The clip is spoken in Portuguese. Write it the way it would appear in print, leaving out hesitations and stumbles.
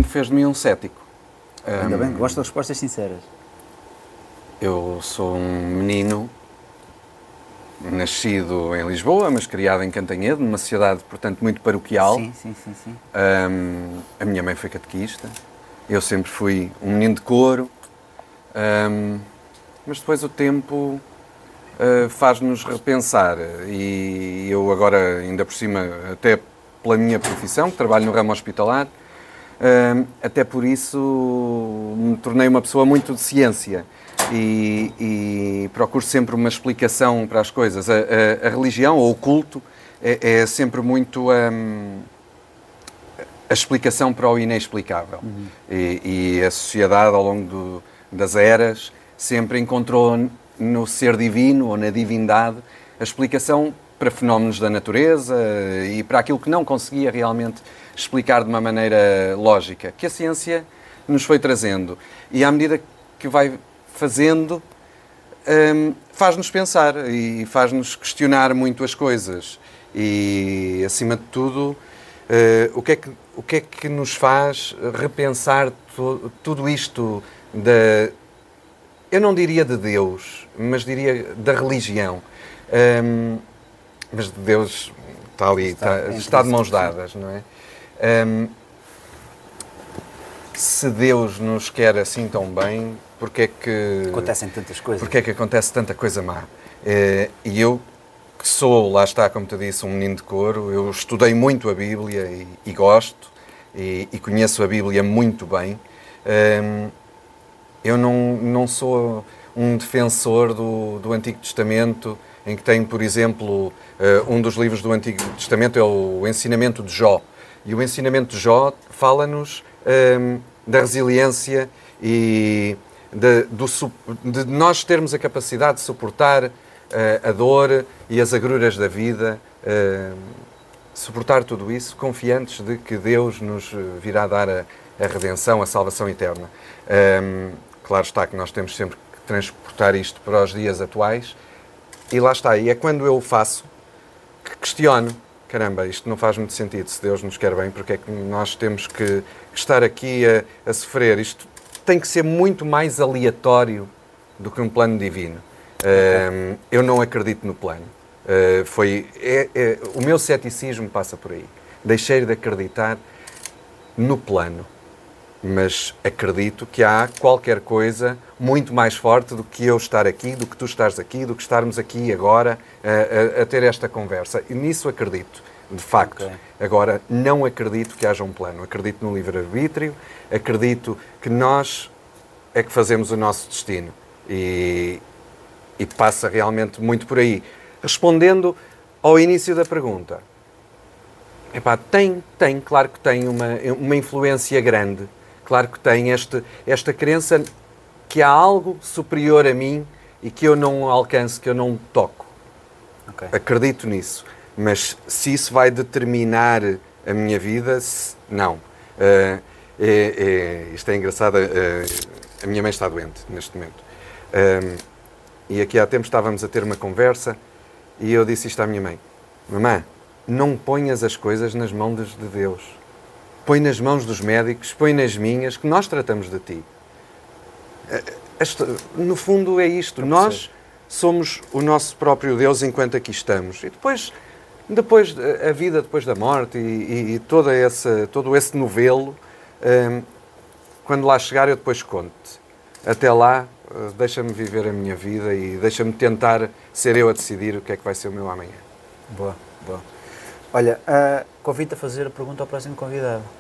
fez de mim um cético. Ainda bem, gosto de respostas sinceras. Eu sou um menino nascido em Lisboa, mas criado em Cantanhede, numa sociedade, portanto, muito paroquial. Sim. A minha mãe foi catequista. Eu sempre fui um menino de coro. Mas depois o tempo faz-nos repensar. E eu agora, ainda por cima, até pela minha profissão, que trabalho no ramo hospitalar, até por isso me tornei uma pessoa muito de ciência. E procuro sempre uma explicação para as coisas. A religião ou o culto é sempre muito a explicação para o inexplicável. E a sociedade, ao longo das eras, sempre encontrou no ser divino ou na divindade a explicação para fenómenos da natureza e para aquilo que não conseguia realmente explicar de uma maneira lógica, que a ciência nos foi trazendo. E à medida que vai fazendo, faz-nos pensar e faz-nos questionar muito as coisas. E, acima de tudo, o que é que nos faz repensar tudo isto eu não diria de Deus, mas diria da religião. Mas de Deus está ali, está de mãos dadas, não é? Se Deus nos quer assim tão bem, porque é que acontecem tantas coisas? Porque é que acontece tanta coisa má? E eu, que sou, lá está, como te disse, um menino de coro, eu estudei muito a Bíblia e gosto, e conheço a Bíblia muito bem. Eu não sou um defensor do Antigo Testamento, em que tem, por exemplo, um dos livros do Antigo Testamento é o Ensinamento de Jó. E o Ensinamento de Jó fala-nos da resiliência e de nós termos a capacidade de suportar a dor e as agruras da vida, suportar tudo isso, confiantes de que Deus nos virá dar a redenção, a salvação eterna. Claro está que nós temos sempre que transportar isto para os dias atuais, e lá está, e é quando eu o faço que questiono, caramba, isto não faz muito sentido, se Deus nos quer bem, porque é que nós temos que estar aqui a sofrer? Isto tem que ser muito mais aleatório do que um plano divino. Eu não acredito no plano. O meu ceticismo passa por aí. Deixei de acreditar no plano, mas acredito que há qualquer coisa muito mais forte do que eu estar aqui, do que tu estares aqui, do que estarmos aqui agora a ter esta conversa. E nisso acredito, de facto. Okay. Agora, não acredito que haja um plano. Acredito no livre-arbítrio, acredito que nós é que fazemos o nosso destino. E passa realmente muito por aí. Respondendo ao início da pergunta, claro que tem uma influência grande. Claro que tem esta crença que há algo superior a mim e que eu não alcanço, que eu não toco. Okay. Acredito nisso. Mas se isso vai determinar a minha vida, não. Isto é engraçado. A minha mãe está doente neste momento. E aqui há tempos estávamos a ter uma conversa e eu disse isto à minha mãe. Mamã, não ponhas as coisas nas mãos de Deus. Põe nas mãos dos médicos, põe nas minhas, que nós tratamos de ti. No fundo é isto. Nós somos o nosso próprio Deus enquanto aqui estamos. E depois a vida depois da morte e todo esse novelo, quando lá chegar eu depois conto-te. Até lá, deixa-me viver a minha vida e deixa-me tentar ser eu a decidir o que é que vai ser o meu amanhã. Boa. Olha, convido-te a fazer a pergunta ao próximo convidado.